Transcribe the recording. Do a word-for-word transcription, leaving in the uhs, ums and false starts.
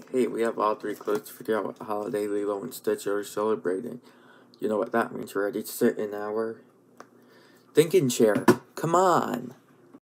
Hey, we have all three clues to figure out what holiday Lilo and Stitch are celebrating. You know what that means. You're ready to sit in our thinking chair. Come on!